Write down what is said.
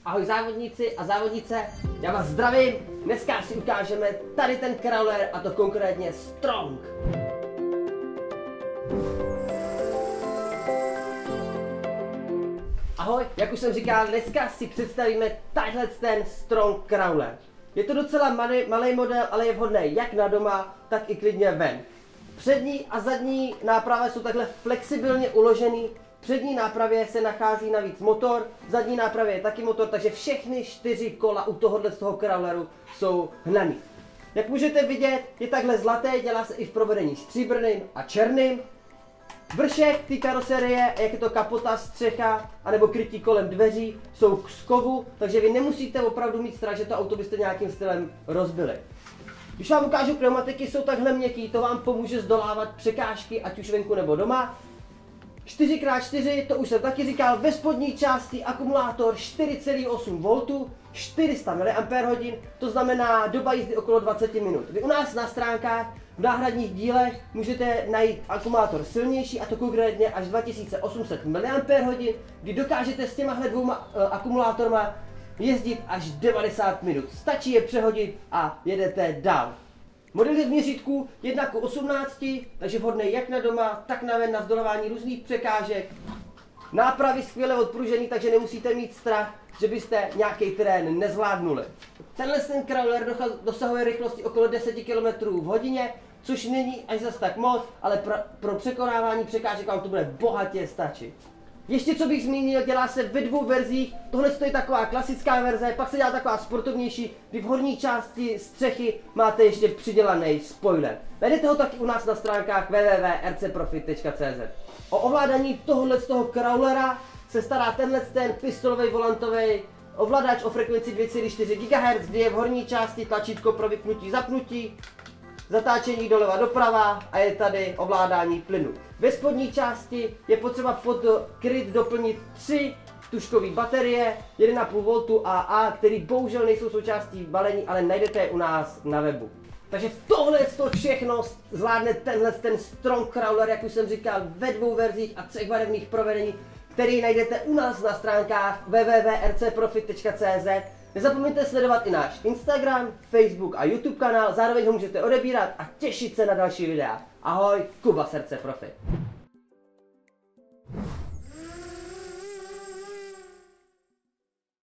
Ahoj závodníci a závodnice, já vás zdravím. Dneska si ukážeme tady ten crawler, a to konkrétně Strong. Ahoj, jak už jsem říkal, dneska si představíme tadyhle ten Strong crawler. Je to docela malý model, ale je vhodný jak na doma, tak i klidně ven. Přední a zadní náprava jsou takhle flexibilně uložený. V přední nápravě se nachází navíc motor, v zadní nápravě je taky motor, takže všechny 4 kola u tohohle z toho crawleru jsou hnaný. Jak můžete vidět, je takhle zlaté, dělá se i v provedení stříbrným a černým. Vršek té karoserie, jak je to kapota, střecha, anebo krytí kolem dveří, jsou z kovu, takže vy nemusíte opravdu mít strach, že to auto byste nějakým stylem rozbili. Když vám ukážu pneumatiky, jsou takhle měkký, to vám pomůže zdolávat překážky, ať už venku nebo doma. 4x4, to už jsem taky říkal, ve spodní části akumulátor 4,8 V, 400 mAh, to znamená doba jízdy okolo 20 minut. Vy u nás na stránkách v náhradních dílech můžete najít akumulátor silnější, a to konkrétně až 2800 mAh, kdy dokážete s těmahle dvouma akumulátorama jezdit až 90 minut. Stačí je přehodit a jedete dál. Model je v měřítku 1:18, takže vhodný jak na doma, tak na ven, na zdolování různých překážek. Nápravy skvěle odpružený, takže nemusíte mít strach, že byste nějaký terén nezvládnuli. Tenhle ten crawler dosahuje rychlosti okolo 10 km v hodině, což není až zas tak moc, ale pro překonávání překážek vám to bude bohatě stačit. Ještě co bych zmínil, dělá se ve 2 verzích, tohle je taková klasická verze, pak se dělá taková sportovnější, kdy v horní části střechy máte ještě přidělaný spoiler. Najdete ho taky u nás na stránkách www.rcprofit.cz. O ovládání tohohle z toho crawlera se stará tenhle ten pistolový volantový ovladač o frekvenci 2,4 GHz, kdy je v horní části tlačítko pro vypnutí zapnutí, zatáčení doleva doprava a je tady ovládání plynu. Ve spodní části je potřeba pod kryt doplnit 3 tužkové baterie 1,5 V AA, který bohužel nejsou součástí balení, ale najdete je u nás na webu. Takže tohle všechno zvládne ten Strong crawler, jak už jsem říkal, ve 2 verzích a 3 barevných provedení, který najdete u nás na stránkách www.rcprofit.cz. Nezapomeňte sledovat i náš Instagram, Facebook a YouTube kanál, zároveň ho můžete odebírat a těšit se na další videa. Ahoj, Kuba z RC Profit.